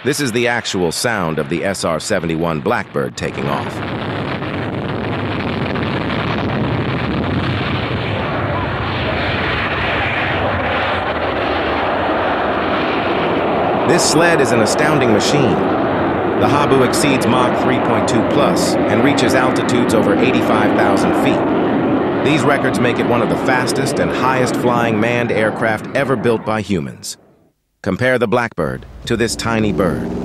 This is the actual sound of the SR-71 Blackbird taking off. This sled is an astounding machine. The Habu exceeds Mach 3.2 plus and reaches altitudes over 85,000 feet. These records make it one of the fastest and highest flying manned aircraft ever built by humans. Compare the Blackbird to this tiny bird.